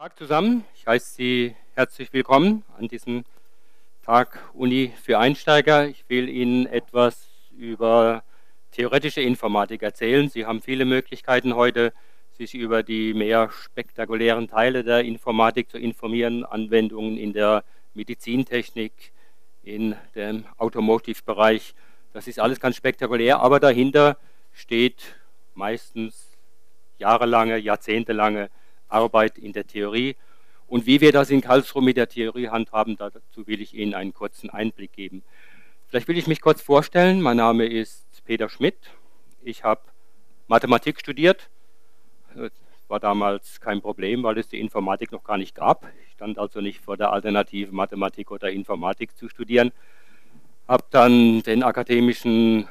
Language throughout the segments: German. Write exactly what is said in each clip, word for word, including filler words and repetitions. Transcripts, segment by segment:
Tag zusammen, ich heiße Sie herzlich willkommen an diesem Tag Uni für Einsteiger. Ich will Ihnen etwas über theoretische Informatik erzählen. Sie haben viele Möglichkeiten heute, sich über die mehr spektakulären Teile der Informatik zu informieren, Anwendungen in der Medizintechnik, in dem Automotive-Bereich. Das ist alles ganz spektakulär, aber dahinter steht meistens jahrelange, jahrzehntelange Arbeit in der Theorie. Und wie wir das in Karlsruhe mit der Theorie handhaben, dazu will ich Ihnen einen kurzen Einblick geben. Vielleicht will ich mich kurz vorstellen. Mein Name ist Peter Schmidt. Ich habe Mathematik studiert. Das war damals kein Problem, weil es die Informatik noch gar nicht gab. Ich stand also nicht vor der Alternative, Mathematik oder Informatik zu studieren. Habe dann den akademischen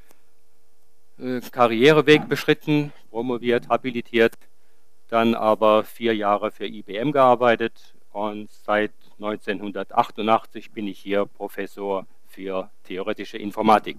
äh, Karriereweg beschritten, promoviert, habilitiert, dann aber vier Jahre für I B M gearbeitet und seit neunzehnhundertachtundachtzig bin ich hier Professor für theoretische Informatik.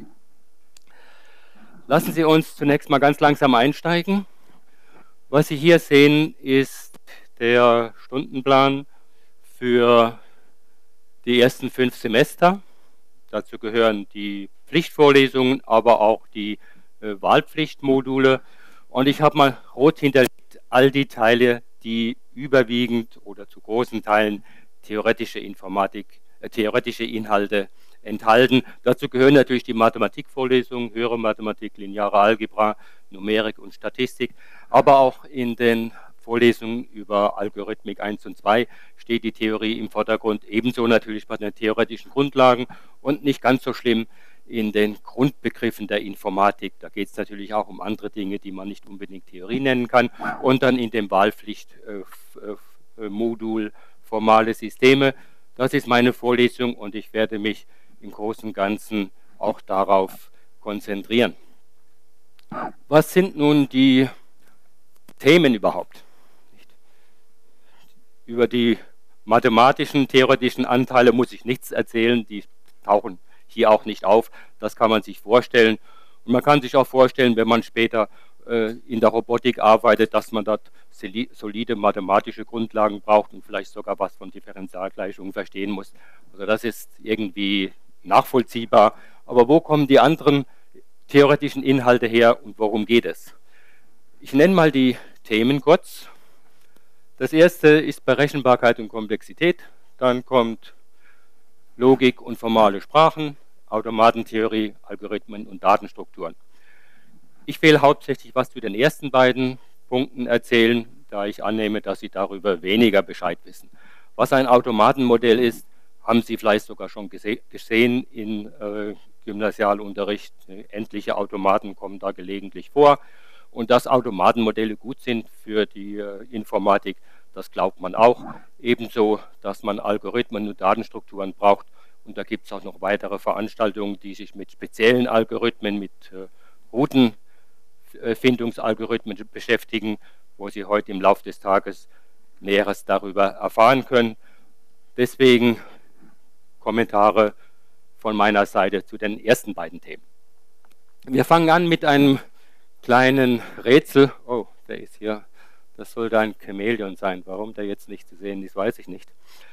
Lassen Sie uns zunächst mal ganz langsam einsteigen. Was Sie hier sehen, ist der Stundenplan für die ersten fünf Semester. Dazu gehören die Pflichtvorlesungen, aber auch die äh, Wahlpflichtmodule. Und ich habe mal rot hinterlegt all die Teile, die überwiegend oder zu großen Teilen theoretische Informatik, äh, theoretische Inhalte enthalten. Dazu gehören natürlich die Mathematikvorlesungen, höhere Mathematik, lineare Algebra, Numerik und Statistik, aber auch in den Vorlesungen über Algorithmik eins und zwei steht die Theorie im Vordergrund, ebenso natürlich bei den theoretischen Grundlagen und nicht ganz so schlimm in den Grundbegriffen der Informatik. Da geht es natürlich auch um andere Dinge, die man nicht unbedingt Theorie nennen kann. Und dann in dem Wahlpflichtmodul formale Systeme. Das ist meine Vorlesung und ich werde mich im Großen und Ganzen auch darauf konzentrieren. Was sind nun die Themen überhaupt? Über die mathematischen, theoretischen Anteile muss ich nichts erzählen, die tauchen hier auch nicht auf. Das kann man sich vorstellen. Und man kann sich auch vorstellen, wenn man später äh, in der Robotik arbeitet, dass man dort solide mathematische Grundlagen braucht und vielleicht sogar was von Differentialgleichungen verstehen muss. Also das ist irgendwie nachvollziehbar. Aber wo kommen die anderen theoretischen Inhalte her und worum geht es? Ich nenne mal die Themen kurz. Das erste ist Berechenbarkeit und Komplexität. Dann kommt Logik und formale Sprachen, Automatentheorie, Algorithmen und Datenstrukturen. Ich will hauptsächlich was zu den ersten beiden Punkten erzählen, da ich annehme, dass Sie darüber weniger Bescheid wissen. Was ein Automatenmodell ist, haben Sie vielleicht sogar schon gese gesehen in äh, Gymnasialunterricht. Endliche Automaten kommen da gelegentlich vor. Und dass Automatenmodelle gut sind für die äh, Informatik, das glaubt man auch. Ebenso, dass man Algorithmen und Datenstrukturen braucht. Und da gibt es auch noch weitere Veranstaltungen, die sich mit speziellen Algorithmen, mit äh, Routenfindungsalgorithmen beschäftigen, wo Sie heute im Laufe des Tages Näheres darüber erfahren können. Deswegen Kommentare von meiner Seite zu den ersten beiden Themen. Wir fangen an mit einem kleinen Rätsel. Oh, der ist hier. Das sollte ein Chamäleon sein. Warum der jetzt nicht zu sehen ist, weiß ich nicht.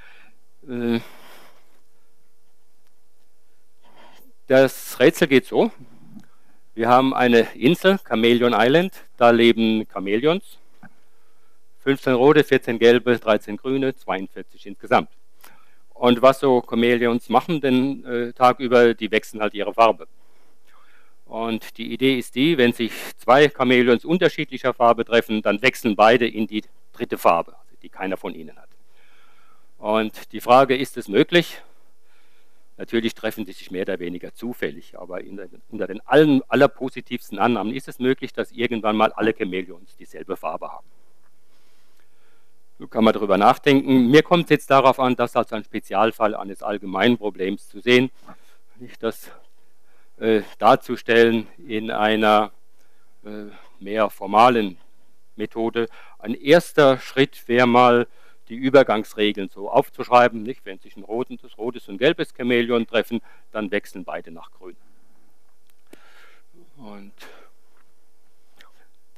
Das Rätsel geht so. Wir haben eine Insel, Chameleon Island. Da leben Chamäleons. fünfzehn rote, vierzehn gelbe, dreizehn grüne, zweiundvierzig insgesamt. Und was so Chamäleons machen den äh, Tag über, die wechseln halt ihre Farbe. Und die Idee ist die, wenn sich zwei Chamäleons unterschiedlicher Farbe treffen, dann wechseln beide in die dritte Farbe, die keiner von ihnen hat. Und die Frage, ist es möglich? Natürlich treffen die sich mehr oder weniger zufällig, aber in der, unter den allen, allerpositivsten Annahmen ist es möglich, dass irgendwann mal alle Chamäleons dieselbe Farbe haben. So kann man darüber nachdenken. Mir kommt es jetzt darauf an, das als ein Spezialfall eines allgemeinen Problems zu sehen. Nicht das Äh, darzustellen in einer äh, mehr formalen Methode. Ein erster Schritt wäre mal, die Übergangsregeln so aufzuschreiben. Nicht? Wenn sich ein rotes, rotes und gelbes Chamäleon treffen, dann wechseln beide nach grün. Und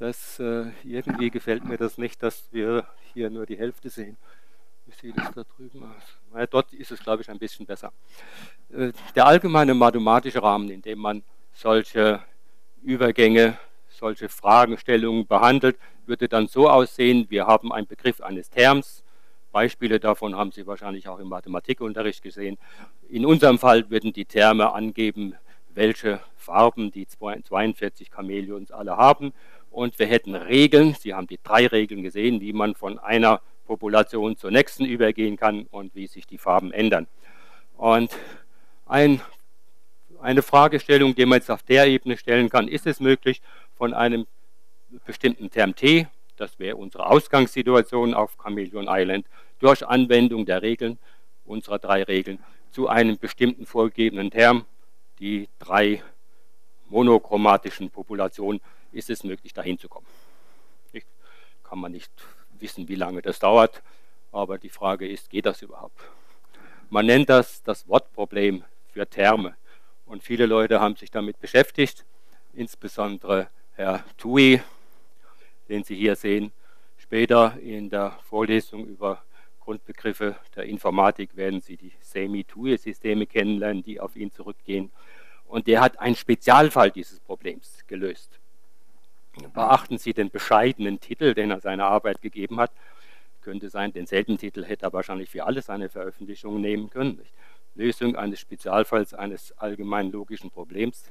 Das, äh, irgendwie gefällt mir das nicht, dass wir hier nur die Hälfte sehen. Wie sieht es da drüben aus? Naja, dort ist es, glaube ich, ein bisschen besser. Äh, der allgemeine mathematische Rahmen, in dem man solche Übergänge, solche Fragestellungen behandelt, würde dann so aussehen: Wir haben einen Begriff eines Terms. Beispiele davon haben Sie wahrscheinlich auch im Mathematikunterricht gesehen. In unserem Fall würden die Terme angeben, welche Farben die zweiundvierzig Chamäleons alle haben. Und wir hätten Regeln, Sie haben die drei Regeln gesehen, wie man von einer Population zur nächsten übergehen kann und wie sich die Farben ändern. Und ein, eine Fragestellung, die man jetzt auf der Ebene stellen kann: Ist es möglich, von einem bestimmten Term T, das wäre unsere Ausgangssituation auf Chameleon Island, durch Anwendung der Regeln, unserer drei Regeln, zu einem bestimmten vorgegebenen Term, die drei monochromatischen Populationen, ist es möglich, dahin zu kommen. Ich, kann man nicht wissen, wie lange das dauert, aber die Frage ist, geht das überhaupt? Man nennt das das Wortproblem für Terme, und viele Leute haben sich damit beschäftigt, insbesondere Herr Thuy, den Sie hier sehen. Später in der Vorlesung über Grundbegriffe der Informatik werden Sie die Semi-Thuy-Systeme kennenlernen, die auf ihn zurückgehen. Und der hat einen Spezialfall dieses Problems gelöst. Beachten Sie den bescheidenen Titel, den er seiner Arbeit gegeben hat. Könnte sein, denselben Titel hätte er wahrscheinlich für alle seine Veröffentlichungen nehmen können. Lösung eines Spezialfalls eines allgemeinen logischen Problems.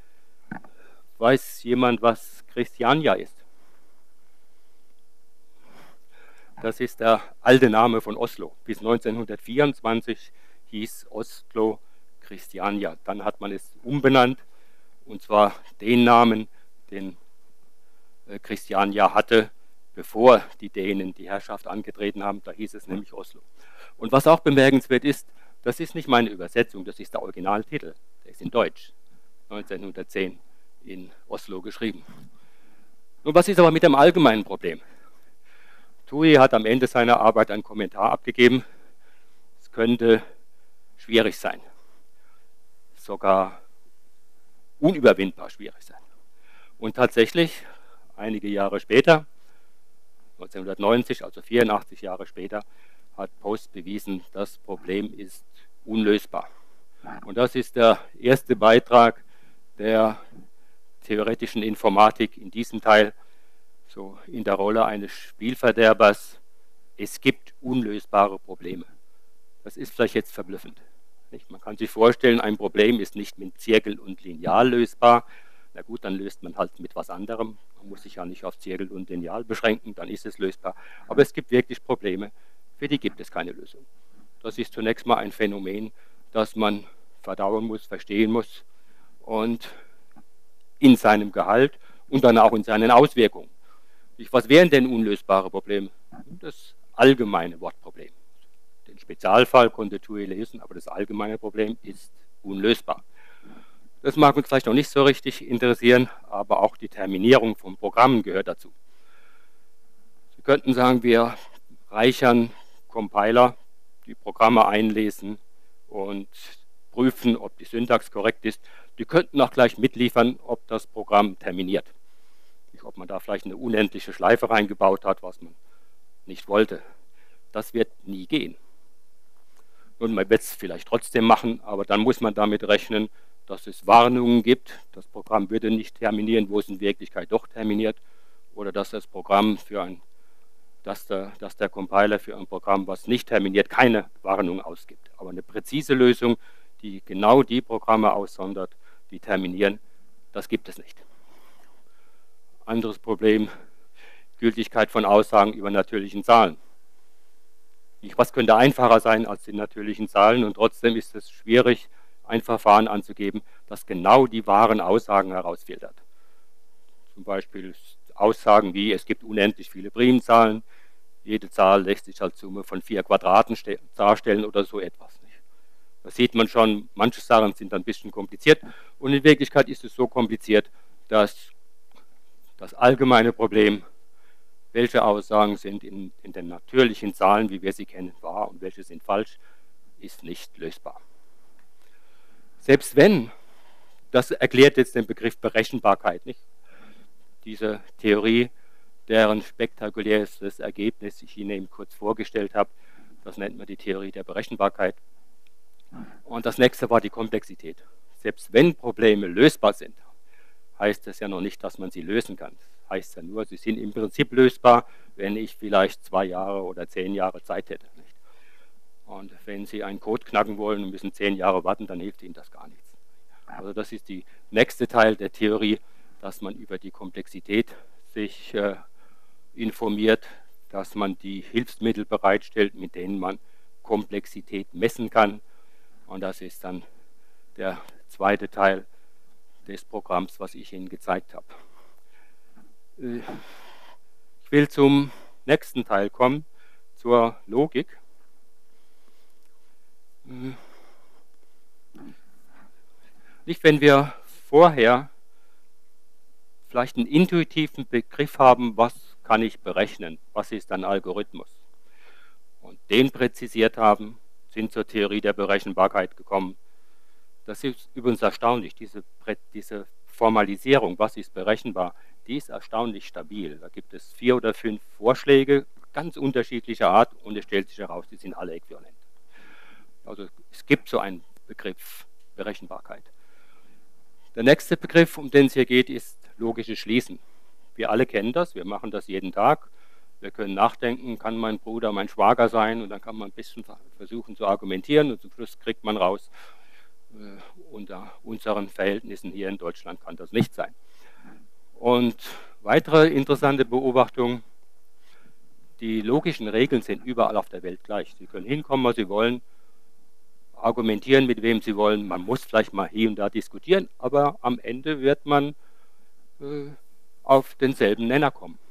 Weiß jemand, was Christiania ist? Das ist der alte Name von Oslo. Bis neunzehnhundertvierundzwanzig hieß Oslo Christiania. Dann hat man es umbenannt, und zwar den Namen, den Christiania hatte, bevor die Dänen die Herrschaft angetreten haben. Da hieß es nämlich Oslo. Und was auch bemerkenswert ist, das ist nicht meine Übersetzung, das ist der Originaltitel. Der ist in Deutsch, neunzehnhundertzehn in Oslo geschrieben. Nun, was ist aber mit dem allgemeinen Problem? Thuy hat am Ende seiner Arbeit einen Kommentar abgegeben: Es könnte schwierig sein, sogar unüberwindbar schwierig sein. Und tatsächlich, einige Jahre später, neunzehnhundertneunzig, also vierundachtzig Jahre später, hat Post bewiesen, das Problem ist unlösbar. Und das ist der erste Beitrag der theoretischen Informatik in diesem Teil, so in der Rolle eines Spielverderbers. Es gibt unlösbare Probleme. Das ist vielleicht jetzt verblüffend. Nicht? Man kann sich vorstellen, ein Problem ist nicht mit Zirkel und Lineal lösbar. Na gut, dann löst man halt mit was anderem. Man muss sich ja nicht auf Zirkel und Lineal beschränken, dann ist es lösbar. Aber es gibt wirklich Probleme, für die gibt es keine Lösung. Das ist zunächst mal ein Phänomen, das man verdauen muss, verstehen muss, und in seinem Gehalt und dann auch in seinen Auswirkungen. Was wären denn unlösbare Probleme? Das allgemeine Wortproblem. Den Spezialfall konnte Thuy lösen, aber das allgemeine Problem ist unlösbar. Das mag uns vielleicht noch nicht so richtig interessieren, aber auch die Terminierung von Programmen gehört dazu. Sie könnten sagen, wir reichern Compiler, die Programme einlesen und prüfen, ob die Syntax korrekt ist. Die könnten auch gleich mitliefern, ob das Programm terminiert. Ob man da vielleicht eine unendliche Schleife reingebaut hat, was man nicht wollte. Das wird nie gehen. Und man wird es vielleicht trotzdem machen, aber dann muss man damit rechnen, dass es Warnungen gibt. Das Programm würde nicht terminieren, wo es in Wirklichkeit doch terminiert. Oder dass das Programm für ein, dass der, dass der Compiler für ein Programm, was nicht terminiert, keine Warnung ausgibt. Aber eine präzise Lösung, die genau die Programme aussondert, die terminieren, das gibt es nicht. Anderes Problem: Gültigkeit von Aussagen über natürlichen Zahlen. Was könnte einfacher sein als die natürlichen Zahlen? Und trotzdem ist es schwierig, ein Verfahren anzugeben, das genau die wahren Aussagen herausfiltert. Zum Beispiel Aussagen wie: Es gibt unendlich viele Primzahlen, jede Zahl lässt sich als Summe von vier Quadraten darstellen oder so etwas. Da sieht man schon, manche Sachen sind ein bisschen kompliziert, und in Wirklichkeit ist es so kompliziert, dass das allgemeine Problem, welche Aussagen sind in, in den natürlichen Zahlen, wie wir sie kennen, wahr und welche sind falsch, ist nicht lösbar. Selbst wenn, das erklärt jetzt den Begriff Berechenbarkeit nicht. diese Theorie, deren spektakulärstes Ergebnis ich Ihnen eben kurz vorgestellt habe. Das nennt man die Theorie der Berechenbarkeit. Und das nächste war die Komplexität. Selbst wenn Probleme lösbar sind, heißt das ja noch nicht, dass man sie lösen kann. Das heißt ja nur, sie sind im Prinzip lösbar, wenn ich vielleicht zwei Jahre oder zehn Jahre Zeit hätte. Nicht? Und wenn Sie einen Code knacken wollen und müssen zehn Jahre warten, dann hilft Ihnen das gar nichts. Also das ist der nächste Teil der Theorie, dass man über die Komplexität sich äh, informiert, dass man die Hilfsmittel bereitstellt, mit denen man Komplexität messen kann. Und das ist dann der zweite Teil des Programms, was ich Ihnen gezeigt habe. Ich will zum nächsten Teil kommen, zur Logik. Nicht, wenn wir vorher vielleicht einen intuitiven Begriff haben, was kann ich berechnen, was ist ein Algorithmus, und den präzisiert haben, sind zur Theorie der Berechenbarkeit gekommen. Das ist übrigens erstaunlich, diese, diese Formalisierung, was ist berechenbar, die ist erstaunlich stabil. Da gibt es vier oder fünf Vorschläge, ganz unterschiedlicher Art, und es stellt sich heraus, die sind alle äquivalent. Also es gibt so einen Begriff Berechenbarkeit. Der nächste Begriff, um den es hier geht, ist logisches Schließen. Wir alle kennen das, wir machen das jeden Tag. Wir können nachdenken, kann mein Bruder mein Schwager sein, und dann kann man ein bisschen versuchen zu argumentieren, und zum Schluss kriegt man raus, äh, unter unseren Verhältnissen hier in Deutschland kann das nicht sein. Und weitere interessante Beobachtung: Die logischen Regeln sind überall auf der Welt gleich. Sie können hinkommen, wo Sie wollen, argumentieren, mit wem Sie wollen. Man muss vielleicht mal hier und da diskutieren, aber am Ende wird man äh, auf denselben Nenner kommen.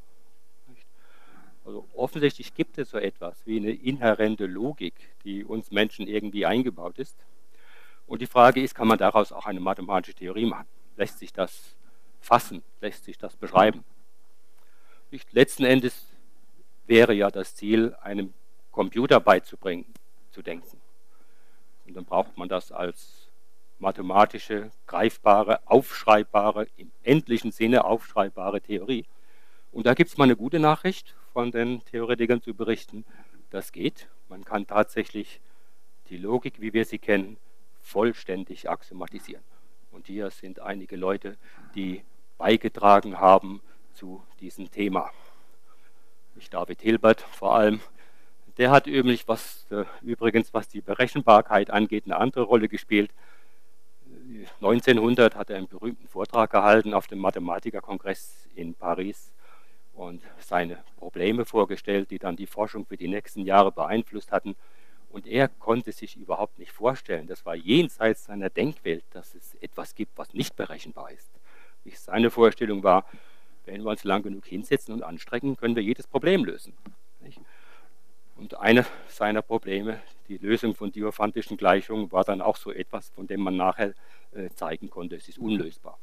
Also offensichtlich gibt es so etwas wie eine inhärente Logik, die uns Menschen irgendwie eingebaut ist. Und die Frage ist, kann man daraus auch eine mathematische Theorie machen? Lässt sich das fassen? Lässt sich das beschreiben? Nicht, letzten Endes wäre ja das Ziel, einem Computer beizubringen, zu denken. Und dann braucht man das als mathematische, greifbare, aufschreibbare, im endlichen Sinne aufschreibbare Theorie. Und da gibt es mal eine gute Nachricht von den Theoretikern zu berichten. Das geht. Man kann tatsächlich die Logik, wie wir sie kennen, vollständig axiomatisieren. Und hier sind einige Leute, die beigetragen haben zu diesem Thema. Ich David Hilbert vor allem. Der hat übrigens, was, äh, übrigens, was die Berechenbarkeit angeht, eine andere Rolle gespielt. neunzehnhundert hat er einen berühmten Vortrag gehalten auf dem Mathematikerkongress in Paris und seine Probleme vorgestellt, die dann die Forschung für die nächsten Jahre beeinflusst hatten. Und er konnte sich überhaupt nicht vorstellen, das war jenseits seiner Denkwelt, dass es etwas gibt, was nicht berechenbar ist. Seine Vorstellung war, wenn wir uns lang genug hinsetzen und anstrengen, können wir jedes Problem lösen. Und eine seiner Probleme, die Lösung von diophantischen Gleichungen, war dann auch so etwas, von dem man nachher äh, zeigen konnte, es ist unlösbar.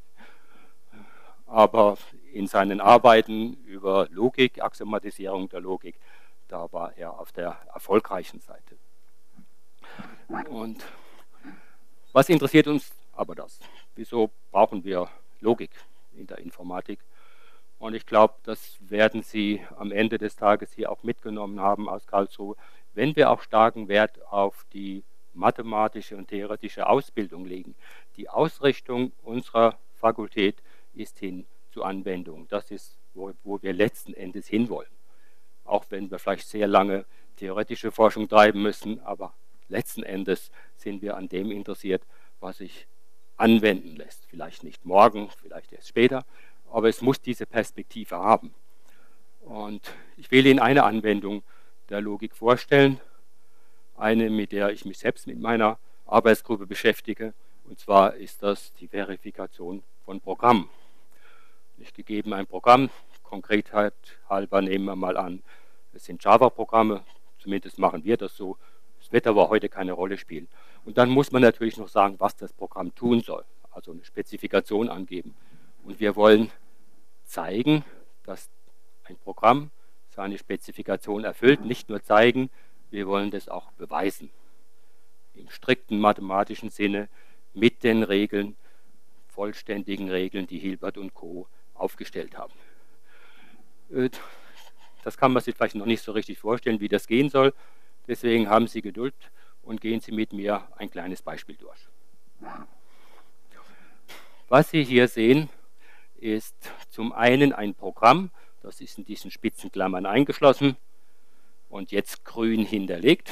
Aber in seinen Arbeiten über Logik, Axiomatisierung der Logik, da war er auf der erfolgreichen Seite. Und was interessiert uns aber das? Wieso brauchen wir Logik in der Informatik? Und ich glaube, das werden Sie am Ende des Tages hier auch mitgenommen haben aus Karlsruhe, wenn wir auch starken Wert auf die mathematische und theoretische Ausbildung legen. Die Ausrichtung unserer Fakultät ist hin zur Anwendung. Das ist, wo, wo wir letzten Endes hinwollen. Auch wenn wir vielleicht sehr lange theoretische Forschung treiben müssen, aber letzten Endes sind wir an dem interessiert, was sich anwenden lässt. Vielleicht nicht morgen, vielleicht erst später, aber es muss diese Perspektive haben. Und ich will Ihnen eine Anwendung der Logik vorstellen, eine, mit der ich mich selbst mit meiner Arbeitsgruppe beschäftige, und zwar ist das die Verifikation von Programmen. Ich gegeben ein Programm, Konkretheit halber nehmen wir mal an, es sind Java-Programme, zumindest machen wir das so, das wird aber heute keine Rolle spielen. Und dann muss man natürlich noch sagen, was das Programm tun soll, also eine Spezifikation angeben. Und wir wollen zeigen, dass ein Programm seine Spezifikation erfüllt, nicht nur zeigen, wir wollen das auch beweisen. Im strikten mathematischen Sinne mit den Regeln, vollständigen Regeln, die Hilbert und Co. aufgestellt haben. Das kann man sich vielleicht noch nicht so richtig vorstellen, wie das gehen soll. Deswegen haben Sie Geduld und gehen Sie mit mir ein kleines Beispiel durch. Was Sie hier sehen, ist zum einen ein Programm, das ist in diesen Spitzenklammern eingeschlossen und jetzt grün hinterlegt.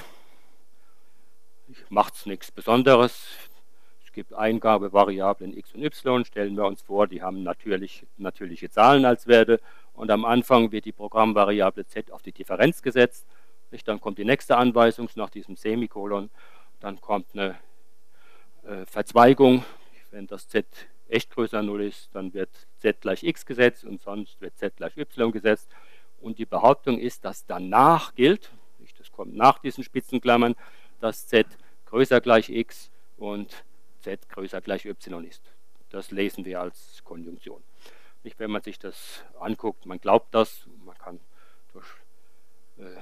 Macht es nichts Besonderes. Es gibt Eingabevariablen x und y, stellen wir uns vor, die haben natürlich, natürliche Zahlen als Werte und am Anfang wird die Programmvariable z auf die Differenz gesetzt. Dann kommt die nächste Anweisung nach diesem Semikolon, dann kommt eine äh, Verzweigung, wenn das z echt größer null ist, dann wird z gleich x gesetzt und sonst wird z gleich y gesetzt. Und die Behauptung ist, dass danach gilt, das kommt nach diesen Spitzenklammern, dass z größer gleich x und z größer gleich y ist. Das lesen wir als Konjunktion. Nicht, wenn man sich das anguckt, man glaubt das, man kann durch äh,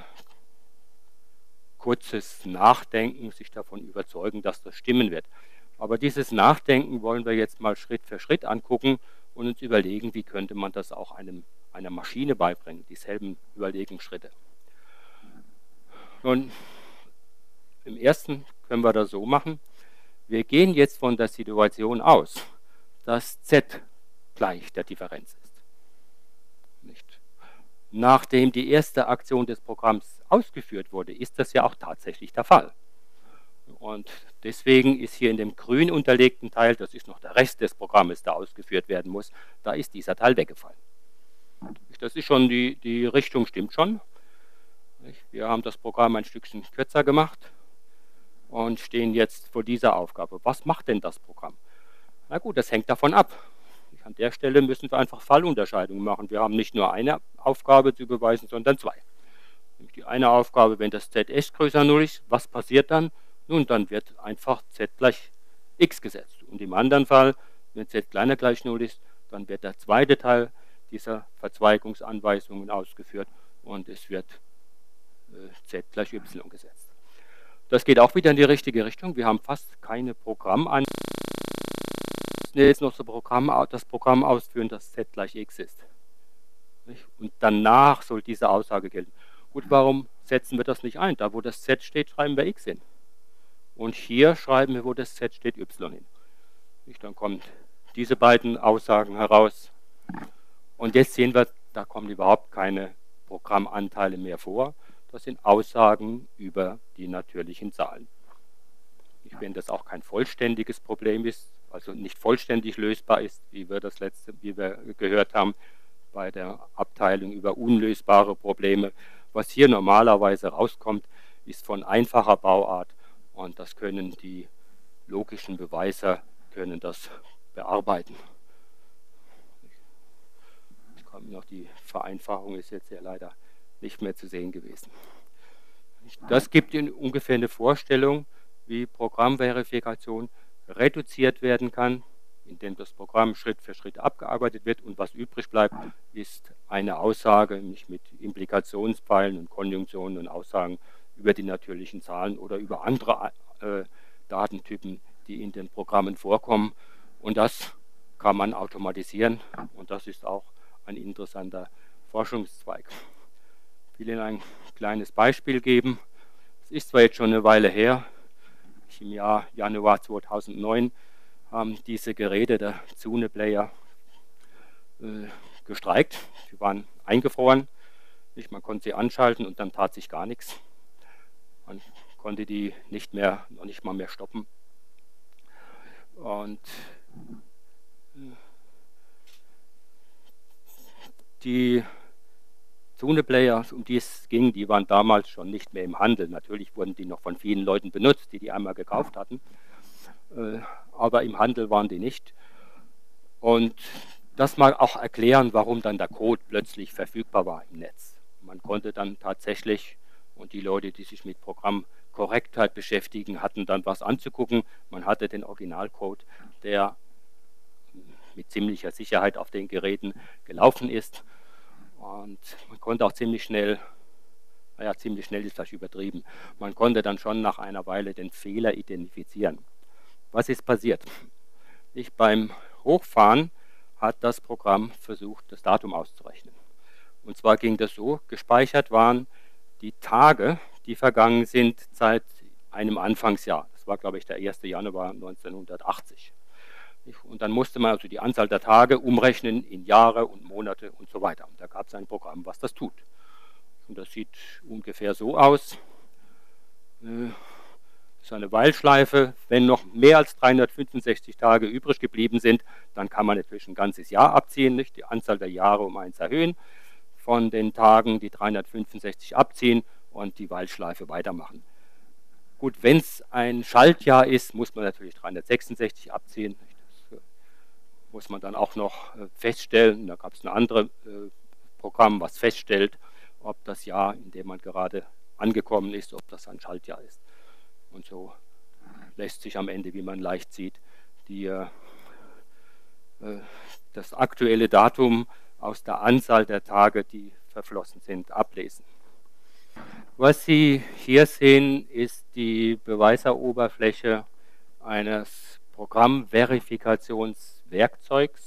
kurzes Nachdenken sich davon überzeugen, dass das stimmen wird. Aber dieses Nachdenken wollen wir jetzt mal Schritt für Schritt angucken und uns überlegen, wie könnte man das auch einem, einer Maschine beibringen, dieselben Überlegungsschritte. Nun, im ersten können wir das so machen, wir gehen jetzt von der Situation aus, dass z gleich der Differenz ist. Nicht? Nachdem die erste Aktion des Programms ausgeführt wurde, ist das ja auch tatsächlich der Fall. Und deswegen ist hier in dem grün unterlegten Teil, das ist noch der Rest des Programmes, der ausgeführt werden muss, da ist dieser Teil weggefallen. Das ist schon, die, die Richtung stimmt schon. Wir haben das Programm ein Stückchen kürzer gemacht und stehen jetzt vor dieser Aufgabe. Was macht denn das Programm? Na gut, das hängt davon ab. An der Stelle müssen wir einfach Fallunterscheidungen machen. Wir haben nicht nur eine Aufgabe zu beweisen, sondern zwei. Die eine Aufgabe, wenn das z echt größer null ist, was passiert dann? Nun, dann wird einfach z gleich x gesetzt. Und im anderen Fall, wenn z kleiner gleich null ist, dann wird der zweite Teil dieser Verzweigungsanweisungen ausgeführt und es wird äh, z gleich y gesetzt. Das geht auch wieder in die richtige Richtung. Wir haben fast keine Programmanweisungen. Jetzt noch so Programm, das Programm ausführen, dass z gleich x ist. Und danach soll diese Aussage gelten. Gut, warum setzen wir das nicht ein? Da, wo das z steht, schreiben wir x hin. Und hier schreiben wir, wo das z steht, y hin. Dann kommen diese beiden Aussagen heraus. Und jetzt sehen wir, da kommen überhaupt keine Programmanteile mehr vor. Das sind Aussagen über die natürlichen Zahlen. Wenn das auch kein vollständiges Problem ist, also nicht vollständig lösbar ist, wie wir das letzte, wie wir gehört haben, bei der Abteilung über unlösbare Probleme. Was hier normalerweise rauskommt, ist von einfacher Bauart und das können die logischen Beweiser können das bearbeiten. Noch die Vereinfachung ist jetzt ja leider nicht mehr zu sehen gewesen. Das gibt Ihnen ungefähr eine Vorstellung, wie Programmverifikation reduziert werden kann, indem das Programm Schritt für Schritt abgearbeitet wird und was übrig bleibt, ist eine Aussage, nicht mit Implikationspfeilen und Konjunktionen und Aussagen über die natürlichen Zahlen oder über andere äh, Datentypen, die in den Programmen vorkommen. Und das kann man automatisieren und das ist auch ein interessanter Forschungszweig. Ich will Ihnen ein kleines Beispiel geben. Es ist zwar jetzt schon eine Weile her, im Jahr Januar zweitausendneun haben diese Geräte der Zune Player äh, gestreikt. Sie waren eingefroren. Nicht, man konnte sie anschalten und dann tat sich gar nichts. Man konnte die nicht mehr, noch nicht mal mehr stoppen. Und die Zune-Player, um die es ging, die waren damals schon nicht mehr im Handel. Natürlich wurden die noch von vielen Leuten benutzt, die die einmal gekauft hatten. Aber im Handel waren die nicht. Und das mal auch erklären, warum dann der Code plötzlich verfügbar war im Netz. Man konnte dann tatsächlich, und die Leute, die sich mit Programmkorrektheit beschäftigen, hatten dann was anzugucken. Man hatte den Originalcode, der mit ziemlicher Sicherheit auf den Geräten gelaufen ist. Und man konnte auch ziemlich schnell, naja, ziemlich schnell ist vielleicht übertrieben, man konnte dann schon nach einer Weile den Fehler identifizieren. Was ist passiert? Ich, beim Hochfahren hat das Programm versucht, das Datum auszurechnen. Und zwar ging das so, gespeichert waren die Tage, die vergangen sind seit einem Anfangsjahr. Das war, glaube ich, der erste Januar neunzehnhundertachtzig. Und dann musste man also die Anzahl der Tage umrechnen in Jahre und Monate und so weiter. Und da gab es ein Programm, was das tut. Und das sieht ungefähr so aus. Das ist eine Weilschleife. Wenn noch mehr als dreihundertfünfundsechzig Tage übrig geblieben sind, dann kann man natürlich ein ganzes Jahr abziehen, nicht? Die Anzahl der Jahre um eins erhöhen, von den Tagen die dreihundertfünfundsechzig abziehen und die Weilschleife weitermachen. Gut, wenn es ein Schaltjahr ist, muss man natürlich dreihundertsechsundsechzig abziehen. Das muss man dann auch noch feststellen. Da gab es ein anderes Programm, was feststellt, ob das Jahr, in dem man gerade angekommen ist, ob das ein Schaltjahr ist. Und so lässt sich am Ende, wie man leicht sieht, die, äh, das aktuelle Datum aus der Anzahl der Tage, die verflossen sind, ablesen. Was Sie hier sehen, ist die Beweiseroberfläche eines Programmverifikationswerkzeugs.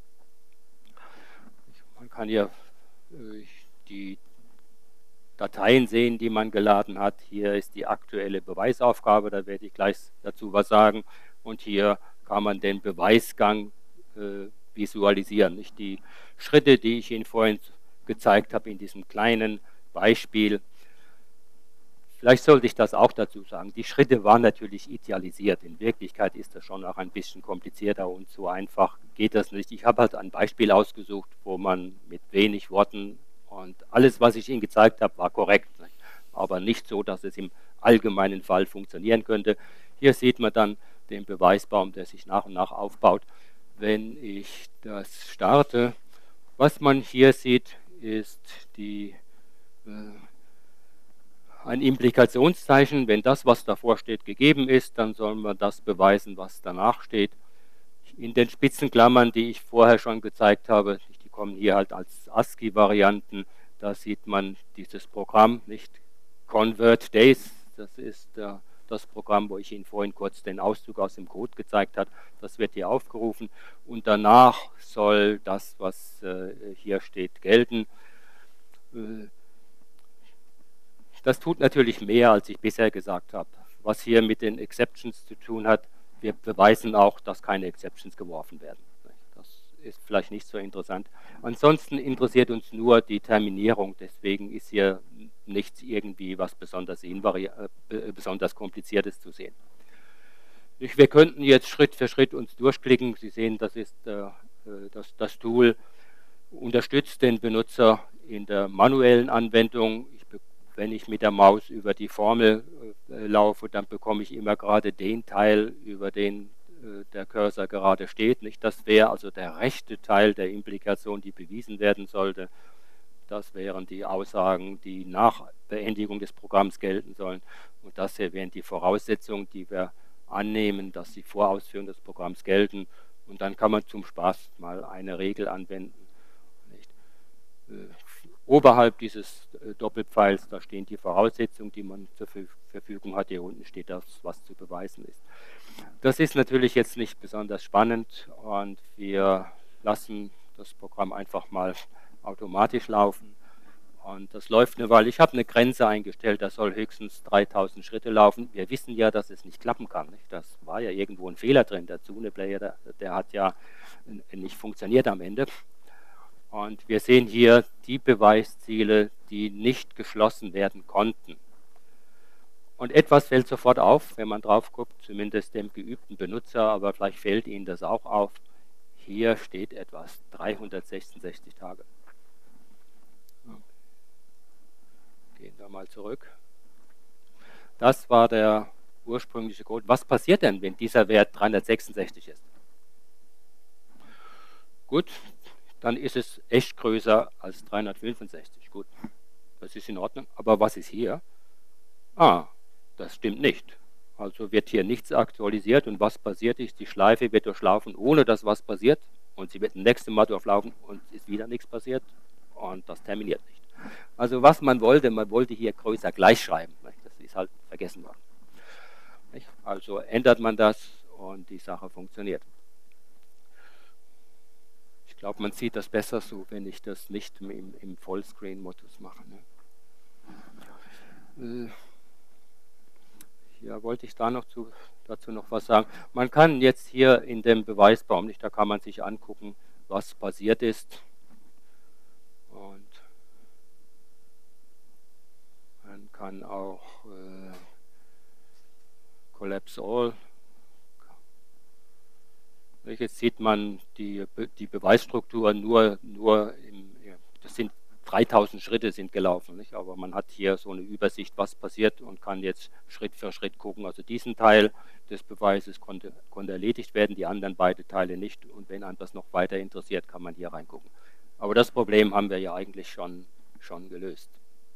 Man kann hier die Dateien sehen, die man geladen hat. Hier ist die aktuelle Beweisaufgabe, da werde ich gleich dazu was sagen. Und hier kann man den Beweisgang äh, visualisieren. Nicht die Schritte, die ich Ihnen vorhin gezeigt habe in diesem kleinen Beispiel. Vielleicht sollte ich das auch dazu sagen. Die Schritte waren natürlich idealisiert. In Wirklichkeit ist das schon auch ein bisschen komplizierter und so einfach geht das nicht. Ich habe halt ein Beispiel ausgesucht, wo man mit wenig Worten und alles, was ich Ihnen gezeigt habe, war korrekt. Aber nicht so, dass es im allgemeinen Fall funktionieren könnte. Hier sieht man dann den Beweisbaum, der sich nach und nach aufbaut. Wenn ich das starte, was man hier sieht, ist die äh, ein Implikationszeichen. Wenn das, was davor steht, gegeben ist, dann soll man das beweisen, was danach steht. In den Spitzenklammern, die ich vorher schon gezeigt habe, die kommen hier halt als ASCII-Varianten, da sieht man dieses Programm, nicht Convert Days, das ist äh, das Programm, wo ich Ihnen vorhin kurz den Auszug aus dem Code gezeigt habe, das wird hier aufgerufen und danach soll das, was äh, hier steht, gelten. Äh, Das tut natürlich mehr, als ich bisher gesagt habe. Was hier mit den Exceptions zu tun hat, wir beweisen auch, dass keine Exceptions geworfen werden. Das ist vielleicht nicht so interessant. Ansonsten interessiert uns nur die Terminierung, deswegen ist hier nichts irgendwie was besonders, besonders Kompliziertes zu sehen. Wir könnten jetzt Schritt für Schritt uns durchklicken. Sie sehen, das ist äh, das, das Tool, unterstützt den Benutzer in der manuellen Anwendung. Ich Wenn ich mit der Maus über die Formel äh, laufe, dann bekomme ich immer gerade den Teil, über den äh, der Cursor gerade steht. Nicht? Das wäre also der rechte Teil der Implikation, die bewiesen werden sollte. Das wären die Aussagen, die nach Beendigung des Programms gelten sollen. Und das hier wären die Voraussetzungen, die wir annehmen, dass sie vor Ausführung des Programms gelten. Und dann kann man zum Spaß mal eine Regel anwenden. Nicht? Äh, Oberhalb dieses Doppelpfeils, da stehen die Voraussetzungen, die man zur Verfügung hat. Hier unten steht das, was zu beweisen ist. Das ist natürlich jetzt nicht besonders spannend und wir lassen das Programm einfach mal automatisch laufen. Und das läuft eine Weile. Ich habe eine Grenze eingestellt, da soll höchstens dreitausend Schritte laufen. Wir wissen ja, dass es nicht klappen kann. Nicht? Das war ja irgendwo ein Fehler drin. Der Zune-Player, der, der hat ja nicht funktioniert am Ende. Und wir sehen hier die Beweisziele, die nicht geschlossen werden konnten. Und etwas fällt sofort auf, wenn man drauf guckt, zumindest dem geübten Benutzer, aber vielleicht fällt Ihnen das auch auf. Hier steht etwas, dreihundertsechsundsechzig Tage. Gehen wir mal zurück. Das war der ursprüngliche Code. Was passiert denn, wenn dieser Wert dreihundertsechsundsechzig ist? Gut. Dann ist es echt größer als dreihundertfünfundsechzig. Gut, das ist in Ordnung. Aber was ist hier? Ah, das stimmt nicht. Also wird hier nichts aktualisiert und was passiert ist, die Schleife wird durchlaufen, ohne dass was passiert und sie wird das nächste Mal durchlaufen und ist wieder nichts passiert und das terminiert nicht. Also was man wollte, man wollte hier größer gleich schreiben. Das ist halt vergessen worden. Also ändert man das und die Sache funktioniert. Ich glaube, man sieht das besser so, wenn ich das nicht im, im Vollscreen-Modus mache. Ne? Äh, ja, wollte ich da noch zu, dazu noch was sagen. Man kann jetzt hier in dem Beweisbaum, nicht, da kann man sich angucken, was passiert ist. Und man kann auch äh, Collapse All. Jetzt sieht man die, die Beweisstruktur nur, nur im, das sind dreitausend Schritte sind gelaufen, nicht? Aber man hat hier so eine Übersicht, was passiert und kann jetzt Schritt für Schritt gucken. Also diesen Teil des Beweises konnte, konnte erledigt werden, die anderen beiden Teile nicht. Und wenn einem das noch weiter interessiert, kann man hier reingucken. Aber das Problem haben wir ja eigentlich schon, schon gelöst.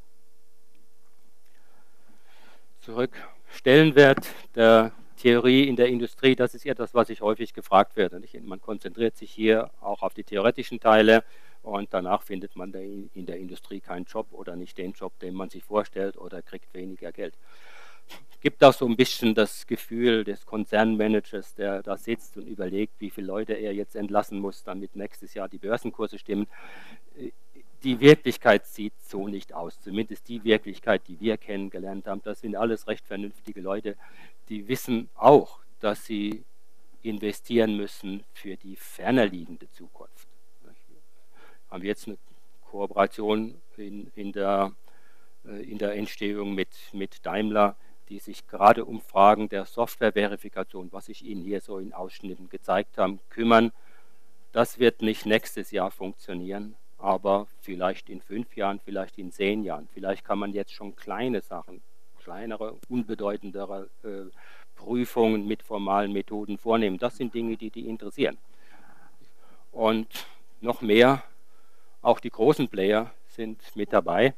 Zurück. Stellenwert der Theorie in der Industrie, das ist etwas, was ich häufig gefragt werde. Nicht? Man konzentriert sich hier auch auf die theoretischen Teile und danach findet man in der Industrie keinen Job oder nicht den Job, den man sich vorstellt oder kriegt weniger Geld. Es gibt auch so ein bisschen das Gefühl des Konzernmanagers, der da sitzt und überlegt, wie viele Leute er jetzt entlassen muss, damit nächstes Jahr die Börsenkurse stimmen. Die Wirklichkeit sieht so nicht aus, zumindest die Wirklichkeit, die wir kennengelernt haben. Das sind alles recht vernünftige Leute, die wissen auch, dass sie investieren müssen für die ferner liegende Zukunft. Haben wir jetzt eine Kooperation in, in, der, in der Entstehung mit, mit Daimler, die sich gerade um Fragen der Softwareverifikation, was ich Ihnen hier so in Ausschnitten gezeigt habe, kümmern. Das wird nicht nächstes Jahr funktionieren, aber vielleicht in fünf Jahren, vielleicht in zehn Jahren. Vielleicht kann man jetzt schon kleine Sachen, kleinere, unbedeutendere äh, Prüfungen mit formalen Methoden vornehmen. Das sind Dinge, die die interessieren. Und noch mehr, auch die großen Player sind mit dabei.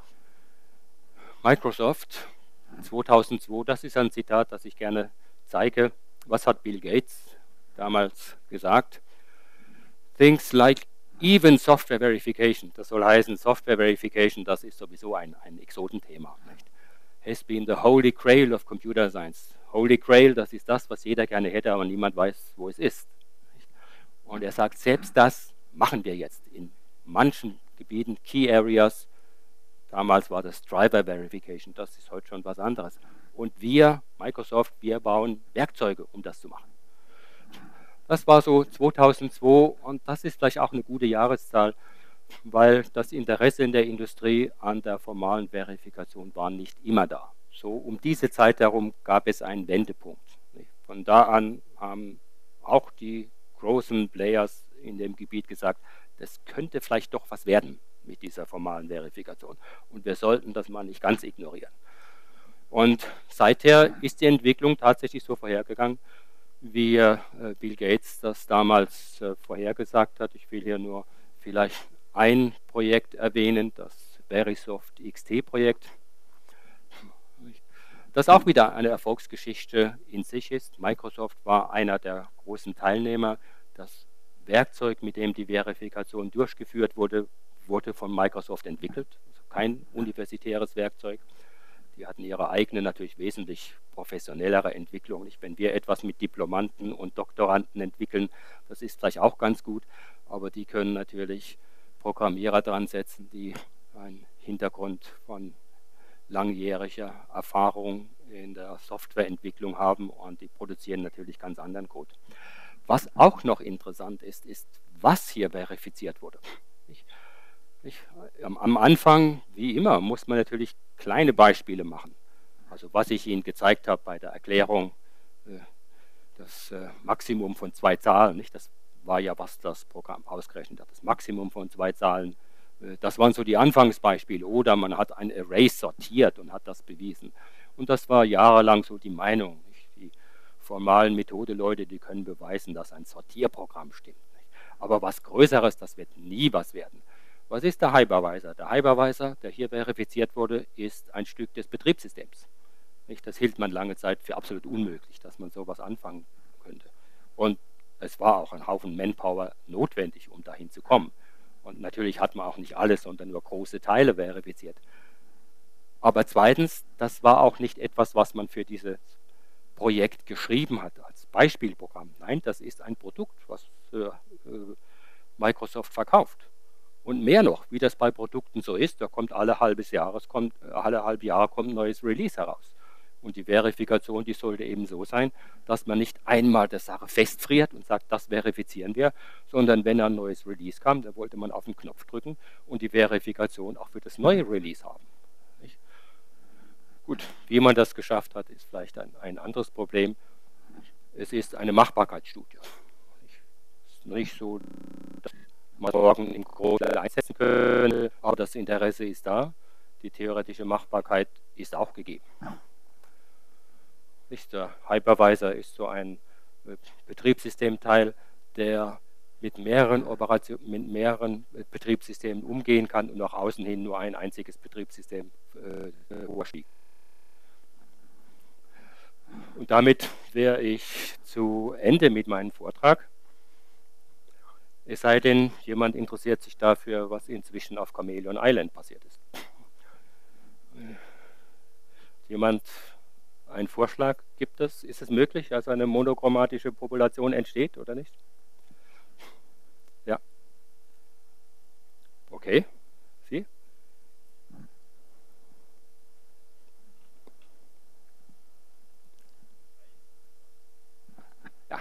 Microsoft zweitausendzwei, das ist ein Zitat, das ich gerne zeige. Was hat Bill Gates damals gesagt? Things like even software verification, das soll heißen, Software verification, das ist sowieso ein, ein Exotenthema, nicht? Has been the holy grail of computer science. Holy Grail, das ist das, was jeder gerne hätte, aber niemand weiß, wo es ist. Und er sagt, selbst das machen wir jetzt in manchen Gebieten, Key Areas. Damals war das Driver Verification, das ist heute schon was anderes. Und wir, Microsoft, wir bauen Werkzeuge, um das zu machen. Das war so zweitausendzwei und das ist vielleicht auch eine gute Jahreszahl, weil das Interesse in der Industrie an der formalen Verifikation war nicht immer da. So um diese Zeit herum gab es einen Wendepunkt. Von da an haben auch die großen Players in dem Gebiet gesagt, das könnte vielleicht doch was werden mit dieser formalen Verifikation. Und wir sollten das mal nicht ganz ignorieren. Und seither ist die Entwicklung tatsächlich so vorhergegangen, wie äh, Bill Gates das damals äh, vorhergesagt hat. Ich will hier nur vielleicht ein Projekt erwähnen, das Verisoft X T-Projekt, das auch wieder eine Erfolgsgeschichte in sich ist. Microsoft war einer der großen Teilnehmer. Das Werkzeug, mit dem die Verifikation durchgeführt wurde, wurde von Microsoft entwickelt. Also kein universitäres Werkzeug. Die hatten ihre eigene, natürlich wesentlich professionellere Entwicklung. Nicht, wenn wir etwas mit Diplomanden und Doktoranden entwickeln, das ist vielleicht auch ganz gut, aber die können natürlich Programmierer dran setzen, die einen Hintergrund von langjähriger Erfahrung in der Softwareentwicklung haben und die produzieren natürlich ganz anderen Code. Was auch noch interessant ist, ist, was hier verifiziert wurde. Ich, ich, am Anfang, wie immer, muss man natürlich kleine Beispiele machen. Also was ich Ihnen gezeigt habe bei der Erklärung, äh, das äh, Maximum von zwei Zahlen, nicht? Das war ja, was das Programm ausgerechnet hat, das Maximum von zwei Zahlen. Äh, das waren so die Anfangsbeispiele. Oder man hat ein Array sortiert und hat das bewiesen. Und das war jahrelang so die Meinung. Nicht? Die formalen Methode-Leute, die können beweisen, dass ein Sortierprogramm stimmt. Nicht? Aber was Größeres, das wird nie was werden. Was ist der Hypervisor? Der Hypervisor, der hier verifiziert wurde, ist ein Stück des Betriebssystems. Nicht? Das hielt man lange Zeit für absolut unmöglich, dass man sowas anfangen könnte. Und es war auch ein Haufen Manpower notwendig, um dahin zu kommen. Und natürlich hat man auch nicht alles, sondern nur große Teile verifiziert. Aber zweitens, das war auch nicht etwas, was man für dieses Projekt geschrieben hat als Beispielprogramm. Nein, das ist ein Produkt, was äh, Microsoft verkauft. Und mehr noch, wie das bei Produkten so ist, da kommt alle halbes Jahres, kommt, alle halbe Jahre kommt ein neues Release heraus. Und die Verifikation, die sollte eben so sein, dass man nicht einmal der Sache festfriert und sagt, das verifizieren wir, sondern wenn ein neues Release kam, da wollte man auf den Knopf drücken und die Verifikation auch für das neue Release haben. Nicht? Gut, wie man das geschafft hat, ist vielleicht ein, ein anderes Problem. Es ist eine Machbarkeitsstudie. Es ist nicht so, dass man morgen im Großen einsetzen könnte, aber das Interesse ist da. Die theoretische Machbarkeit ist auch gegeben. Der Hypervisor ist so ein Betriebssystemteil, der mit mehreren, Operation, mit mehreren Betriebssystemen umgehen kann und nach außen hin nur ein einziges Betriebssystem äh, vorschlägt. Und damit wäre ich zu Ende mit meinem Vortrag. Es sei denn, jemand interessiert sich dafür, was inzwischen auf Chameleon Island passiert ist. Jemand einen Vorschlag gibt es? Ist es möglich, dass eine monochromatische Population entsteht oder nicht? Ja. Okay. Sie? Ja.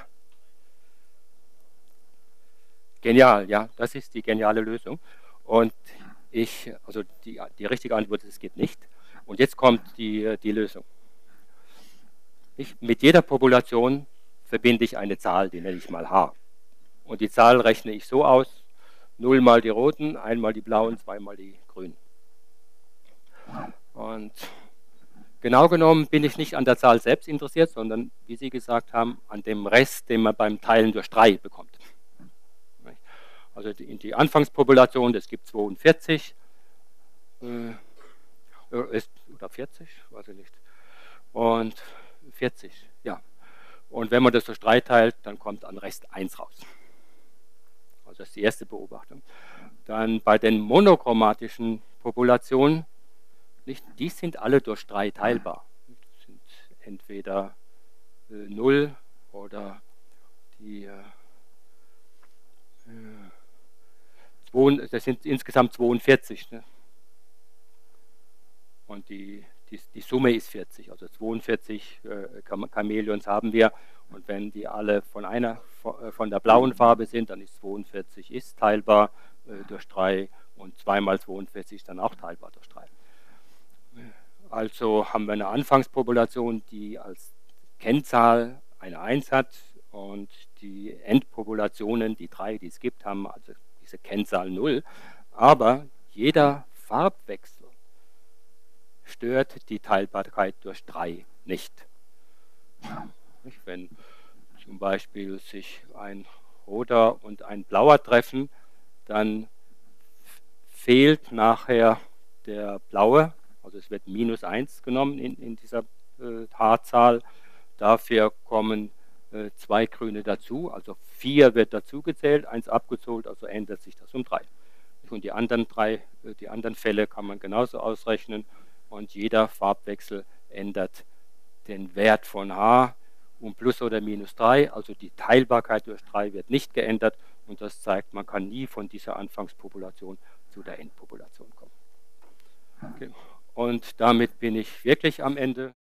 Genial, ja, das ist die geniale Lösung. Und ich, also die, die richtige Antwort ist, es geht nicht. Und jetzt kommt die, die Lösung. Ich, mit jeder Population verbinde ich eine Zahl, die nenne ich mal H. Und die Zahl rechne ich so aus, null mal die roten, einmal die blauen, zweimal die grünen. Und genau genommen bin ich nicht an der Zahl selbst interessiert, sondern, wie Sie gesagt haben, an dem Rest, den man beim Teilen durch drei bekommt. Also die, die Anfangspopulation, es gibt zweiundvierzig, äh, ist, oder vierzig, weiß ich nicht, und vierzig, ja. Und wenn man das durch drei teilt, dann kommt an Rest eins raus. Also das ist die erste Beobachtung. Dann bei den monochromatischen Populationen, nicht, die sind alle durch drei teilbar. Das sind entweder äh, null oder die äh, das sind insgesamt zweiundvierzig. Ne? Und die, die, die Summe ist vierzig, also zweiundvierzig äh, Chamäleons haben wir. Und wenn die alle von einer von der blauen Farbe sind, dann ist zweiundvierzig ist teilbar äh, durch drei und zwei mal zweiundvierzig ist dann auch teilbar durch drei. Also haben wir eine Anfangspopulation, die als Kennzahl eine eins hat und die Endpopulationen, die drei, die es gibt, haben also diese Kennzahl null, aber jeder Farbwechsel stört die Teilbarkeit durch drei nicht. Wenn zum Beispiel sich ein roter und ein blauer treffen, dann fehlt nachher der blaue, also es wird minus eins genommen in, in dieser äh, H-Zahl, dafür kommen äh, zwei Grüne dazu, also vier wird dazu gezählt, eins abgezogen, also ändert sich das um drei. Und die anderen drei, äh, die anderen Fälle kann man genauso ausrechnen und jeder Farbwechsel ändert den Wert von H um plus oder minus drei, also die Teilbarkeit durch drei wird nicht geändert und das zeigt, man kann nie von dieser Anfangspopulation zu der Endpopulation kommen. Okay. Und damit bin ich wirklich am Ende.